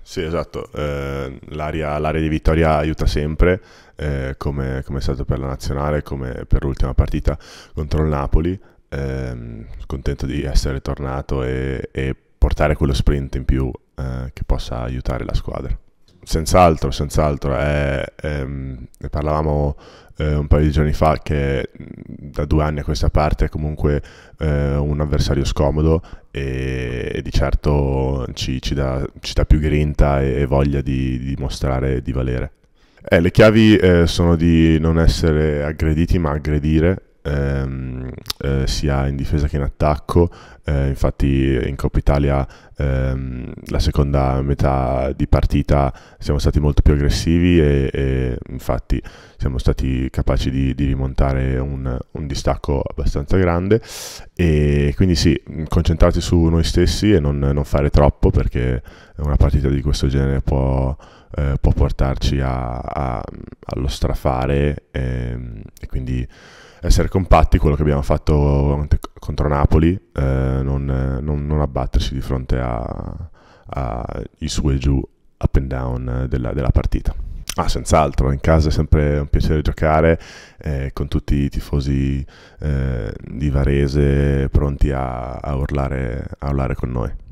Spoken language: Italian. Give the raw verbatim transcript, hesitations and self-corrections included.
Sì, esatto. Eh, l'aria, l'aria di vittoria aiuta sempre, eh, come, come è stato per la nazionale, come per l'ultima partita contro il Napoli. Ehm, contento di essere tornato e, e portare quello sprint in più, eh, che possa aiutare la squadra. Senz'altro, senz'altro. È- ehm, ne parlavamo eh, un paio di giorni fa che mh, da due anni a questa parte è comunque eh, un avversario scomodo e, e di certo ci, ci dà, ci dà più grinta e, e voglia di, di dimostrare di valere. Eh, le chiavi eh, sono di non essere aggrediti ma aggredire, ehm, eh, sia in difesa che in attacco. Eh, infatti in Coppa Italia ehm, la seconda metà di partita siamo stati molto più aggressivi e, e infatti siamo stati capaci di, di rimontare un, un distacco abbastanza grande e quindi sì, concentrarsi su noi stessi e non, non fare troppo perché una partita di questo genere può eh, può portarci a, a- allo strafare e, e quindi essere compatti, quello che abbiamo fatto contro Napoli, eh, non, non- non abbattersi di fronte a- ai su e giù, up and down della, della partita. Ah, senz'altro, in casa è sempre un piacere giocare eh, con tutti i tifosi eh, di Varese pronti a, a urlare, a urlare con noi.